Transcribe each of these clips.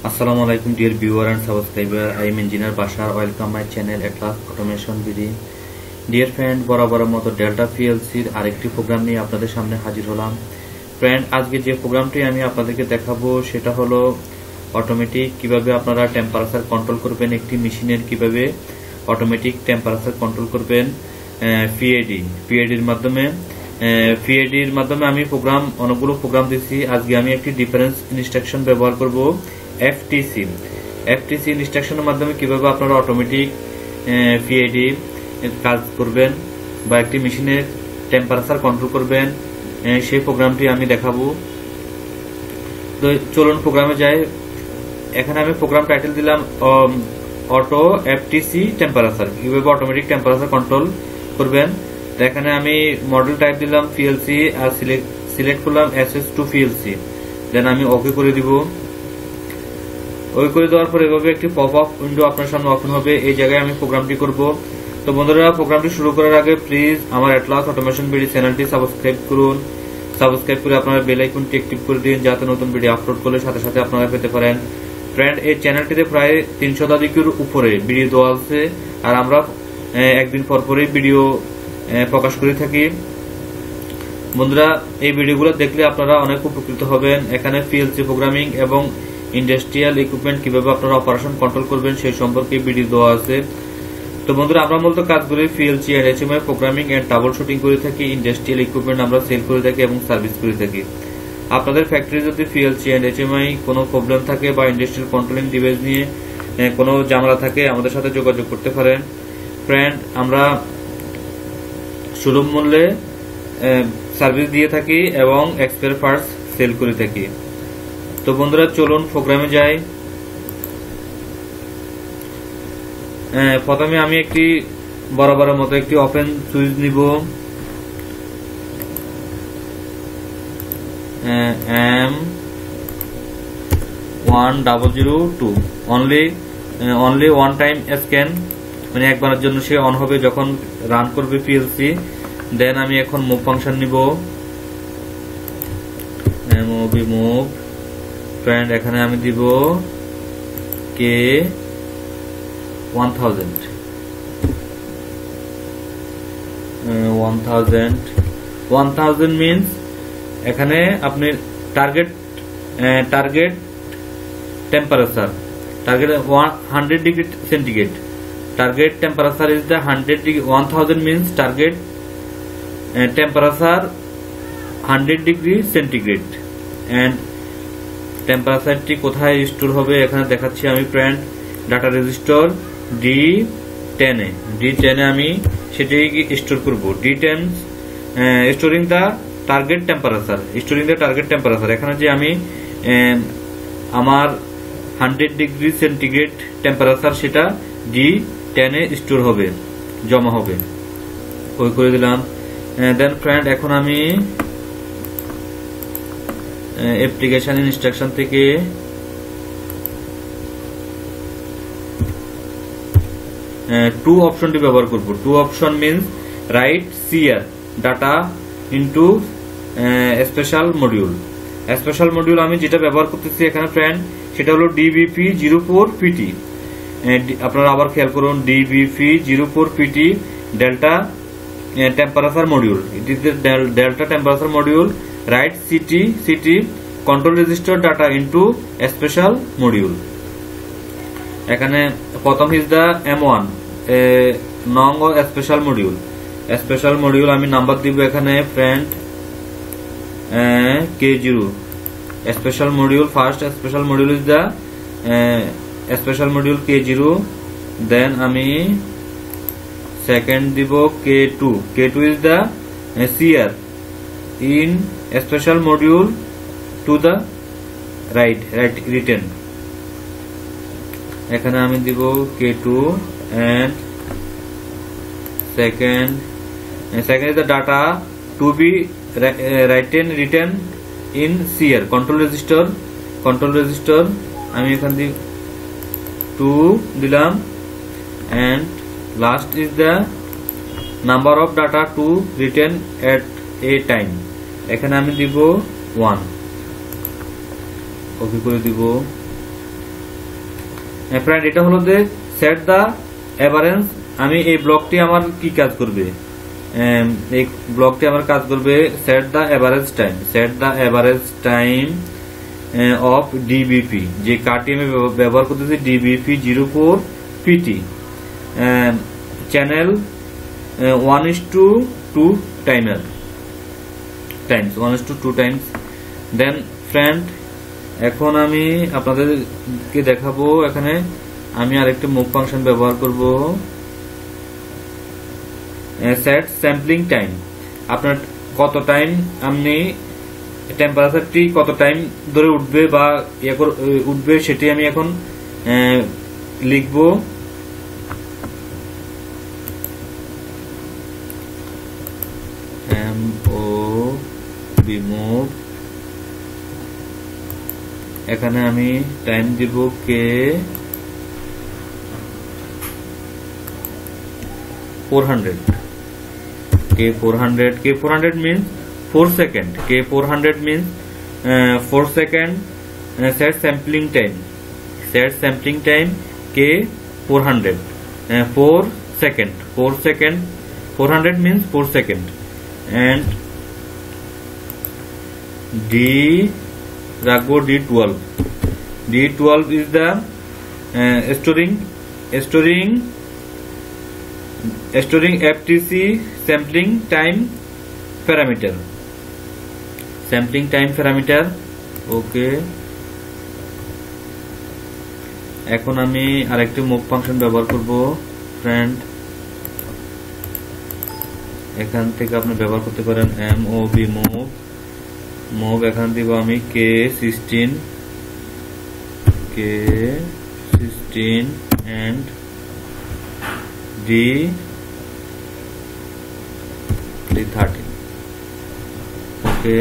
Assalamu alaikum dear viewer and subscriber. I am engineer Bashar. Welcome my channel Atlas Automation BD. Dear friend, বরাবরের মতো delta পিএলসির আরেকটি programme নিয়ে আপনাদের সামনে হাজির হলাম। ফ্রেন্ড, আজকে যে প্রোগ্রামটি আমি আপনাদেরকে দেখাবো সেটা হলো অটোমেটিক কিভাবে আপনারা টেম্পারেচার কন্ট্রোল করবেন, একটি মেশিনের কিভাবে অটোমেটিক টেম্পারেচার কন্ট্রোল করবেন পিএডির মাধ্যমে। পিএডির মাধ্যমে আমি অনেকগুলো প্রোগ্রাম দিচ্ছি। আজকে আমি একটি ডিফারেন্স ইনস্ট্রাকশন ব্যবহার করব এফটিসি ইনস্ট্রাকশনের মাধ্যমে কিভাবে আপনারা অটোমেটিক পিএডি কাজ করবেন বা একটি মেশিনের টেম্পারেচার কন্ট্রোল করবেন, সেই প্রোগ্রামটি আমি দেখাবো। তো চলুন প্রোগ্রামে যাই। এখানে আমি প্রোগ্রাম টাইটেল দিলাম অটো এফটিসি টেম্পারেচার, কিভাবে অটোমেটিক টেম্পারেচার কন্ট্রোল করবেন। তো এখানে আমি মডেল টাইপ দিলাম পিএলসি আর সিলেক্ট করলাম SS2 পিএলসি, দেন আমি ওকে করে দিব। ওকে করে দেওয়ার পর এভাবে একটি পপ আপ উইন্ডো আপনার সামনে ওপেন হবে। এই জায়গায় আমি প্রোগ্রামটি করব। তো বন্ধুরা, প্রোগ্রামটি শুরু করার আগে প্লিজ আমার অ্যাটলাস অটোমেশন বিডি চ্যানেলটি সাবস্ক্রাইব করুন। সাবস্ক্রাইব করে আপনারা বেল আইকনটি অ্যাক্টিভ করে দিন, যাতে নতুন ভিডিও আপলোড করলে সাথে সাথে আপনারা পেতে পারেন। ফ্রেন্ড, এই চ্যানেলটিতে প্রায় 300 শতাধিকের উপরে ভিডিও দেওয়া আছে, আর আমরা একদিন পর পরই ভিডিও প্রকাশ করে থাকি। বন্ধুরা, এই ভিডিওগুলো দেখলে আপনারা অনেক উপকৃত হবেন। এখানে পিএলসি প্রোগ্রামিং এবং ইন্ডাস্ট্রিয়াল ইকুইপমেন্ট কিভাবে আপনারা অপারেশন কন্ট্রোল করবেন সেই সম্পর্কে ভিডিও দেওয়া আছে। তো বন্ধুরা, আমরা মূলত কাজগুলি PLC and HMI programming and troubleshooting করে থাকি। ইন্ডাস্ট্রিয়াল ইকুইপমেন্ট আমরা সেল করে থাকি এবং সার্ভিস করে থাকি। আপনাদের ফ্যাক্টরি যদি পিএলসি এন্ড HMI কোনো প্রবলেম থাকে বা ইন্ডাস্ট্রিয়াল কন্ট্রোলিং ডিভাইস নিয়ে কোনো ঝামেলা থাকে, আমাদের সাথে যোগাযোগ করতে পারেন। ফ্রেন্ড, আমরা সুলভ মূল্যে সার্ভিস দিয়ে থাকি এবং এক্সপায়ার পার্টস সেল করে থাকি। তো বন্ধুরা, চলুন প্রোগ্রামে যাই। প্রথমে আমি একটি বরাবরের মতো একটি ওপেন সুইচ নিব। M1002 only one time scan, মানে একবারের জন্য সে অন হবে যখন রান করবে পিএলসি। দেন আমি এখন মুভ ফাংশন নিব, মুভ। ফ্রেন্ড, এখানে আমি দিব কে 1000 মিনস এখানে আপনি target temperature 100 degree centigrade. Target temperature is the 100 degree. 1000 means target temperature 100 degree centigrade, and টেম্পারেচারটি কোথায় স্টোর হবে এখানে দেখাচ্ছি আমি। ফ্রেন্ড, ডাটা রেজিস্টার D10 আমি সেটি স্টোর করব। D10 storing the target temperature. এখানে যে আমি আমার 100 ডিগ্রি সেন্টিগ্রেড টেম্পারেচার সেটা D10 স্টোর হবে, জমা হবে। ওই করে দিলাম। দেন ফ্রেন্ড, এখন আমি অ্যাপ্লিকেশন ইনস্ট্রাকশন থেকে টু অপশনটি ব্যবহার করব। To option means write CR data into special module. আমি যেটা ব্যবহার করতেছি এখানে ফ্রেন্ড, সেটা হলো DBP04PT। আপনারা আবার খেয়াল করুন, DBP04PT Delta temperature module. It is the Delta temperature module. Write CT control register data into special module. এখানে প্রথম ইজ দ্য M1 নং ও স্পেশাল মডিউল। আমি নাম্বার দিব এখানে friend K0 special module. First special module is the special module K0। Then আমি second দিব K2 is the CR in special module to the write written. এখানে আমি দিব K2 and second is the data to be written in CR control register। আমি এখান দিয়ে 2 দিলাম, and last is the number of data to written at a time। এখানে আমি দিব 1। ওকে করে দিব। ফ্রেন্ড এটা হলো যে সেট দা এভারেজ। আমি এই ব্লকটি আমার কি কাজ করবে, এই ব্লকটি আমার কাজ করবে set the average time, set the average time of DBP, যে কার্ডটি আমি ব্যবহার করতেছি DBP 04 PT, channel 1:2 timer times 1:2 times. Then friend এখন আমি আপনাদেরকে দেখাবো, এখানে আমি আরেকটি মুভ ফাংশন ব্যবহার করব, সেট স্যাম্পলিং টাইম। আপনার কত টাইম আপনি টেম্পারেচারটি কত টাইম ধরে উঠবে বা উঠবে সেটি আমি এখন লিখব। মুভ, এখানে আমি টাইম দিব কে 400, কে 400 means 4 second, K 400 means 4 second, set sampling time, set sampling time K 400, 4 second, 400 means 4 second, and D রাখবো D12, D12 is the storing FTC sampling time parameter, sampling time parameter। ওকে, এখন আমি আরেকটি move function ব্যবহার করব friend, এখান থেকে আপনি ব্যবহার করতে পারেন MOV মুভ, এখান দিব আমি K16 and D13। ওকে,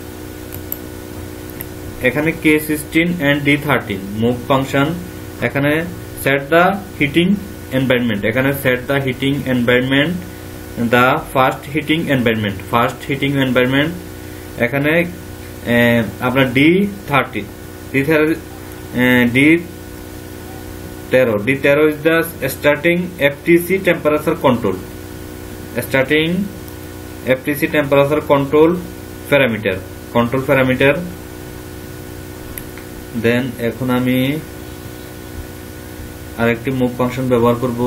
এখানে K16 and D13 move function. এখানে সেট দা হিটিং এনভায়রনমেন্ট, এখানে set the heating environment, the first heating environment. এখানে আপনার D13 is the starting FTC temperature control, parameter। দেন এখন আমি আরেকটি মুভ ফাংশন ব্যবহার করব,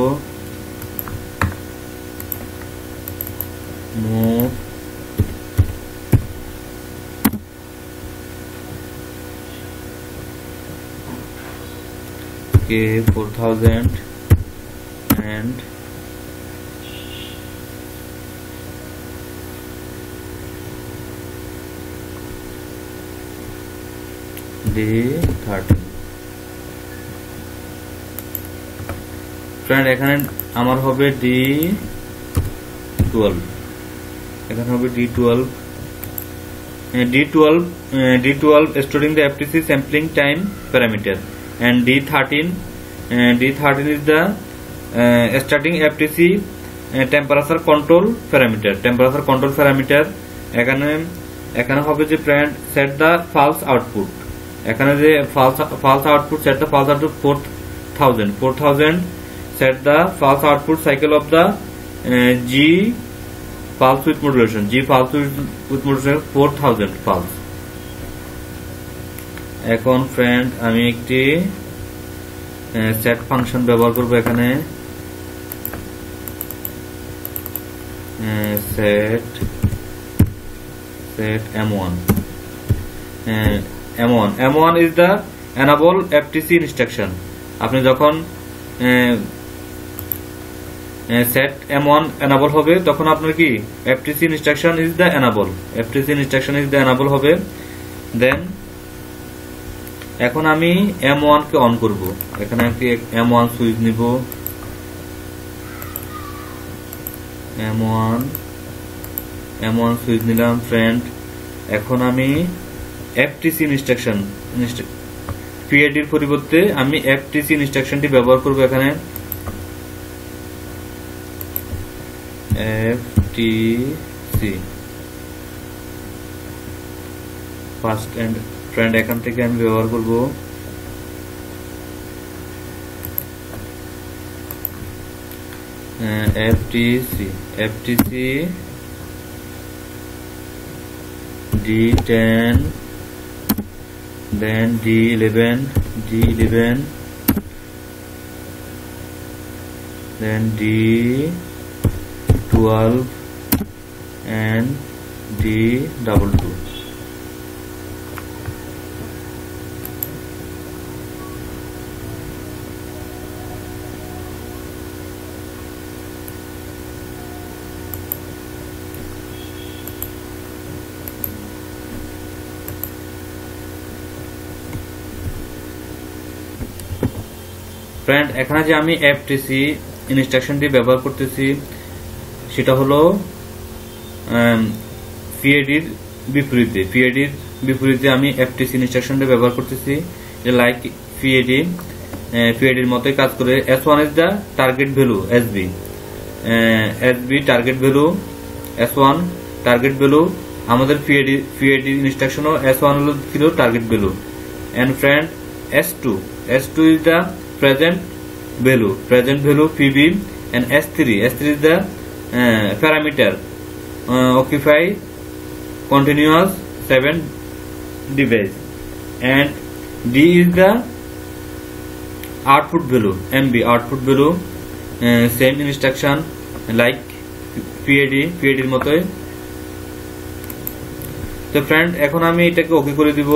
move K4000 and D13। Friend এখানে আমার হবে D12, এখানে হবে D12 storing the FTC sampling time parameter, and D13 is the starting FTC temperature control parameter। এখানে হবে যে friend set the pulse output, এখানে যে pulse output set the pulse output 4000, set the false output cycle of the G pulse width modulation, 4000 pulse। এখন friend আমি একটি set function ব্যবহার করব, এখানে set M1 is the enable FTC instruction। আপনি যখন set M1 enable হবে তখন আপনার কি FTC instruction is the enable হবে। দেন এখন আমি M1 কে অন করব, এখানে একটি M1 সুইচ নিব, M1 সুইচ নিলাম ফ্রেন্ড। এখন আমি FTC instruction PID এর পরিবর্তে আমি FTC ইনস্ট্রাকশনটি ব্যবহার করব, এখানে FTC ফার্স্ট এন্ড ফ্রেন্ড, এখান থেকে আমি ব্যবহার করব FTC D10, then D11, then D12 and D22. Friend, এখানে যে আমি FTC ইনস্ট্রাকশনটি ব্যবহার করতেছি সেটা হলো PIDর বিপরীতে আমি FTC ইনস্ট্রাকশনটি ব্যবহার করতেছি, লাইক PIDর মতোই কাজ করে। S1 is the target value, SB target value, S1 target value. আমাদের PID ইনস্ট্রাকশনও S1 ছিল target value. And friend, S2 is the present value PB, and S3 is the parameter occupy continuous 7 device, and D is the output value, MB output value, same instruction like PID এর মতোই। তো friend, এখন আমি এটাকে ওকে করে দিব।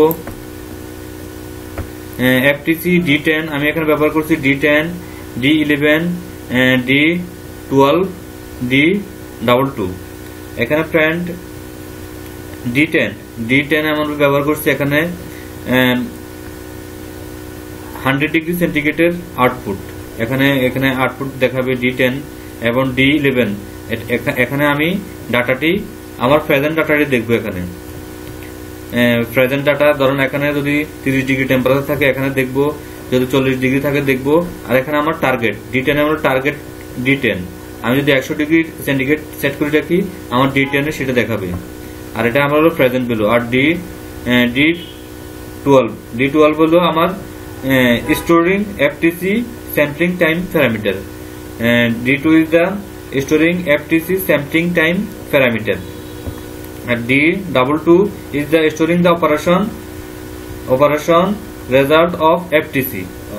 FTC D10 আমি এখানে ব্যবহার করছি, D10, D11, D12, D22। এখানে ফ্রেন্ড D10 আমরা ব্যবহার করছি এখানে 100 ডিগ্রি সেন্টিগ্রেডের আউটপুট, এখানে আউটপুট দেখাবে D10 এবং D11। এখানে আমি ডাটাটি আমার প্রেজেন্ট ডাটাটি দেখবো। এখানে প্রেজেন্ট ডাটা ধরুন এখানে যদি 30 ডিগ্রি টেম্পারেচার থাকে এখানে দেখবো, যদি 40 ডিগ্রি থাকে দেখবো। আর এখানে আমার টার্গেট D10, আমার টার্গেট D10। আমি যদি 100 ডিগ্রি সেন্টিগ্রেড সেট করে রাখি আমার D10 এ সেটা দেখাবে। আর এটা আমার হলো প্রেজেন্ট ভ্যালু। আর D12 হলো আমার storing FTC sampling time parameter. D2 is the storing FTC sampling time parameter. D22 is the storing the operation result of FTC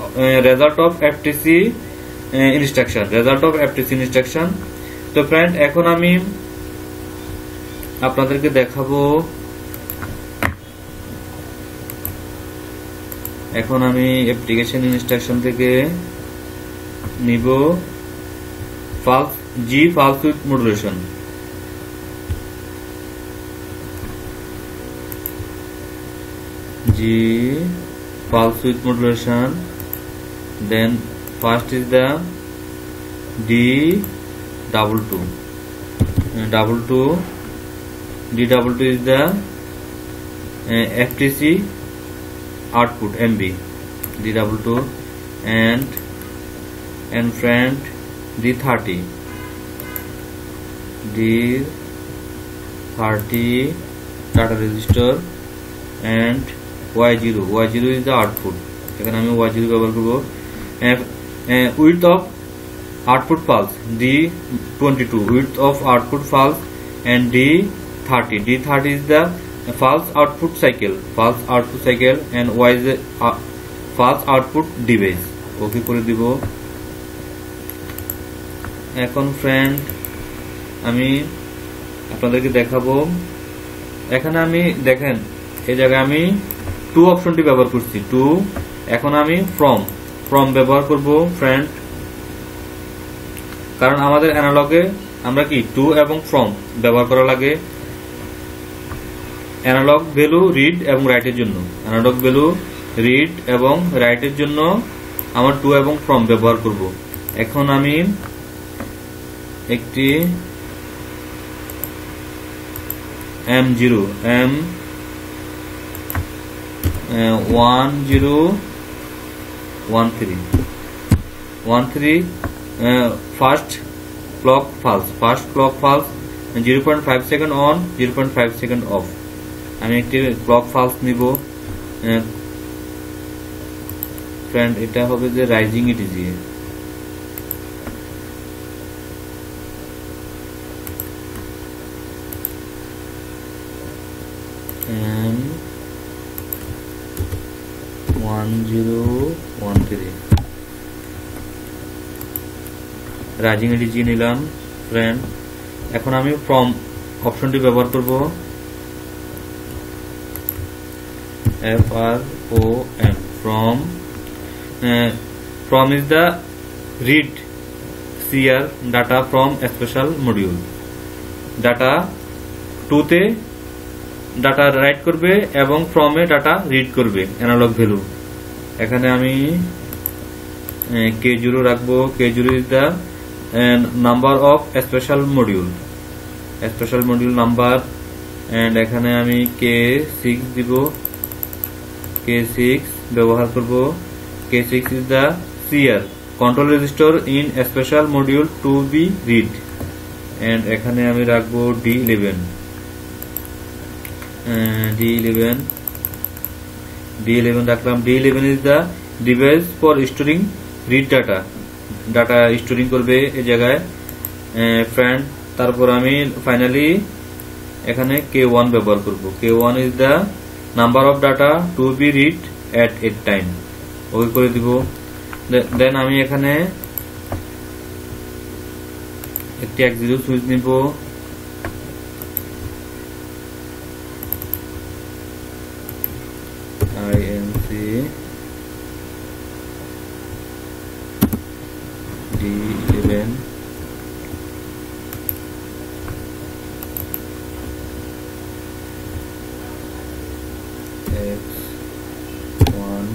instruction। তো ফ্রেন্ড, এখন আমি আপনাদেরকে দেখাবো, এখন আমি অ্যাপ্লিকেশন ইনস্ট্রাকশন থেকে নিব pulse width modulation। Pulse width modulation, then first is the D22 is the FTC output MB D22, and friend D30 data register, and Y0 is the output। এখানে আমি Y0 ব্যবহার করব। width of output pulse D22 width of output pulse, and D30 is the pulse output cycle, and Y is the pulse output device। ওকে করে দিব। এখন friend, আমি আপনাদেরকে দেখাবো, এখানে আমি দেখেন এই জায়গায় আমি 2 অপশনটি ব্যবহার করছি 2। এখন আমি ফ্রম ব্যবহার করব ফ্রেন্ড, কারণ আমাদের অ্যানালগে আমরা কি 2 এবং ফ্রম ব্যবহার করা লাগে অ্যানালগ ভ্যালু রিড এবং রাইটের জন্য। আমার 2 এবং ফ্রম ব্যবহার করব। এখন আমি একটি M0 1013 first clock pulse 0.5 second on 0.5 second off. আমি একটি ক্লক পালস নিব ফ্রেন্ড, এটা হবে যে রাইজিং ইটিজি 1013 রাইজিং এডিজি নিলাম ফ্রেন্ড। এখন আমি ফ্রম অপশনটি ব্যবহার করব, FROM from is the read share data from a special module। Data টুতে ডাটা রাইট করবে এবং ফ্রমে ডাটা রিড করবে অ্যানালগ ভ্যালু। এখানে আমি K0 রাখবো। K0 is the number of a special module number, and এখানে আমি K6 দিব, K6 ব্যবহার করব। K6 is the CR control register in a special module to be read, and এখানে আমি রাখবো D11 রাখলাম। D11 is the device for storing read data storing করবে এই জায়গায় ফ্রেন্ড। তারপর আমি ফাইনালি এখানে K1 ব্যবহার করব। K1 is the number of data to be read at a time, ওকে করে দিব। দেন আমি এখানে একটি X0 সুইচ নিব, INC D11 X1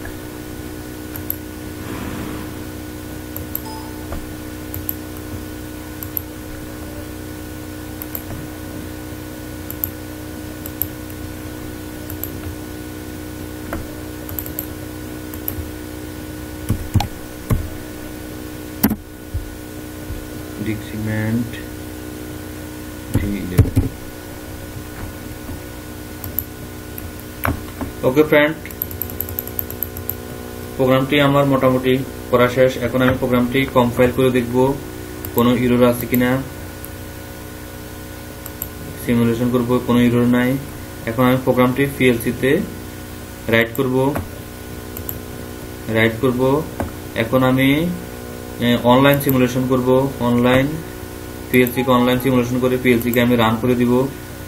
decrement D11। ওকে ফ্রেন্ড, প্রোগ্রামটি আমার মোটামুটি করা শেষ। এখন আমি প্রোগ্রামটি কম্পাইল করে দেখব কোনো এরর আছে কিনা, সিমুলেশন করব, কোনো এরর নাই। এখন আমি প্রোগ্রামটি PLC তে রাইট করব। এখন আমি অনলাইন সিমুলেশন করব, PLC কে অনলাইন সিমুলেশন করে PLC কে আমি রান করে দিব।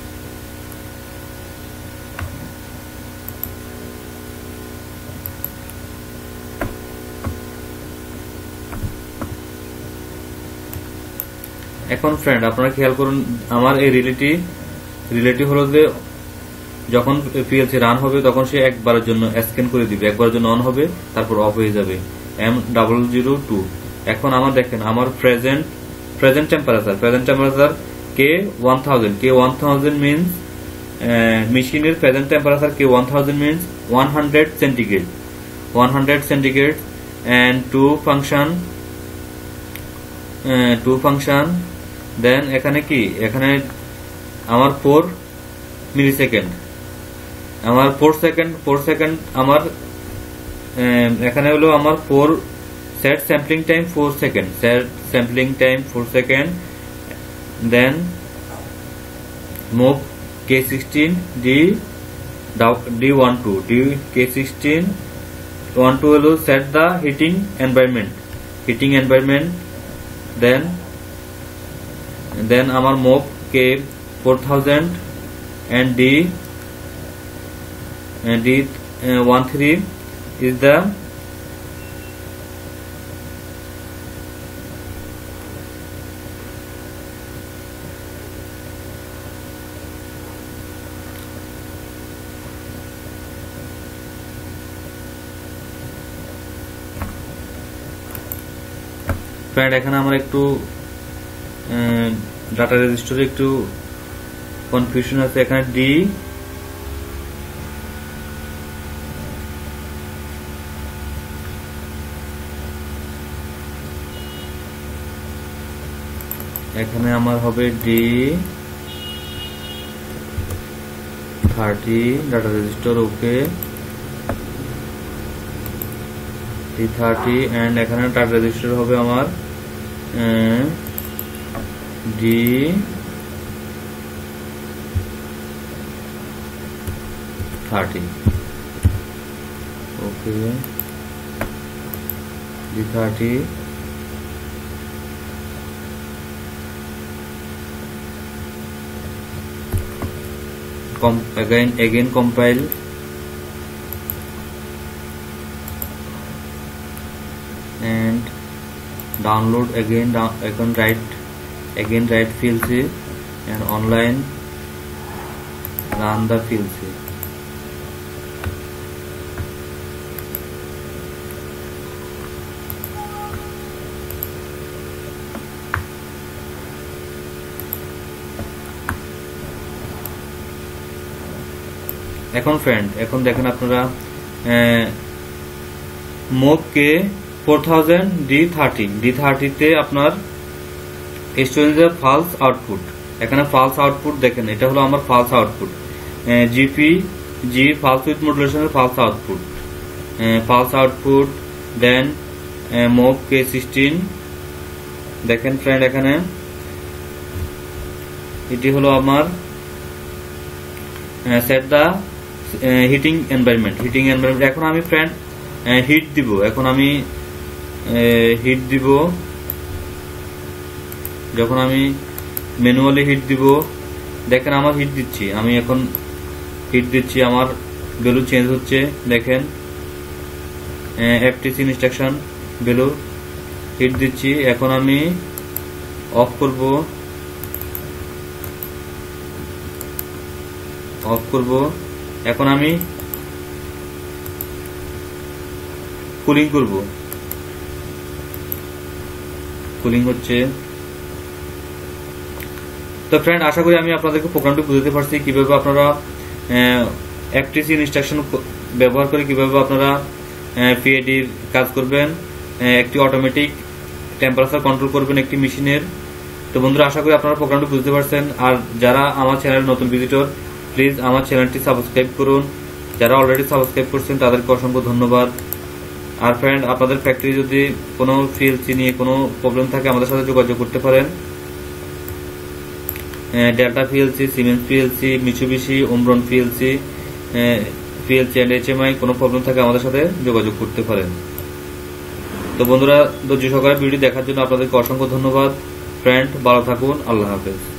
এখন ফ্রেন্ড আপনারা খেয়াল করুন, আমার এই রিলেটি হলো যে যখন PLC রান হবে তখন সে একবারের জন্য স্ক্যান করে দিবে, একবারের জন্য অন হবে, তারপর অফ হয়ে যাবে M002। এখন আমার দেখেন আমার প্রেজেন্ট টেম্পারেচার K1000 means মেশিনের present temperature K1000 means 100 centigrade and two function then এখানে কি, এখানে আমার 4 মিলিসেকেন্ড, আমার 4 সেকেন্ড আমার এখানে হলো আমার 4 set sampling time 4 second, then move K16 D12 K16 হলো set the heating environment, then আমার move K4000 and D13 is the friend. এখানে আমার একটু ডাটা রেজিস্টারে একটু কনফিউশন আছে। এখানে এখানে আমার হবে D30 data register, okay D30 and এখানে ডাটা রেজিস্টার হবে আমার D30, okay D30 again compile and download again write PLC and online run the PLC. এখন ফ্রেন্ড এখন দেখেন আপনারা মোবকে 4000 D30 তে আপনার স্টোরেজের ফালস আউটপুট, এখানে ফালস আউটপুট দেখেন, এটা হলো আমার ফালস আউটপুট, জিপি ফালস উইথ মডুলেশনের pulse output, then move K16 দেখেন ফ্রেন্ড, এখানে এটি হলো আমার সেট দা হিটিং এনভায়রনমেন্ট। এখন আমি ফ্রেন্ড হিট দিব, যখন আমি ম্যানুয়ালি হিট দিব, দেখেন আমার হিট দিচ্ছি, আমার ভ্যালু চেঞ্জ হচ্ছে, দেখেন FTC ইনস্ট্রাকশন ভ্যালু হিট দিচ্ছি। এখন আমি অফ করব, এখন আমি কুলিং করব, কুলিং হচ্ছে। তো ফ্রেন্ড আশা করি আমি আপনাদেরকে প্রোগ্রামটি বুঝতে পারছি, কিভাবে আপনারা FTC ইনস্ট্রাকশন ব্যবহার করে কিভাবে আপনারা PIDর কাজ করবেন, একটি অটোমেটিক টেম্পারেচার কন্ট্রোল করবেন একটি মেশিনের। তো বন্ধুরা আশা করি আপনারা প্রোগ্রামটি বুঝতে পারছেন। আর যারা আমার চ্যানেলের নতুন ভিজিটর, প্লিজ আমার চ্যানেলটি সাবস্ক্রাইব করুন। যারা অলরেডি সাবস্ক্রাইব করছেন তাদেরকে অসংখ্য ধন্যবাদ। আর ফ্রেন্ড আপনাদের ফ্যাক্টরি যদি কোনো PLC নিয়ে কোনো প্রবলেম থাকে আমাদের সাথে যোগাযোগ করতে পারেন। Delta PLC, Siemens PLC, Mitsubishi, Omron PLC and HMI কোনো প্রবলেম থাকে আমাদের সাথে যোগাযোগ করতে পারেন। তো বন্ধুরা ধৈর্য সহকারে ভিডিও দেখার জন্য আপনাদেরকে অসংখ্য ধন্যবাদ। ফ্রেন্ড ভালো থাকুন, আল্লাহ হাফেজ।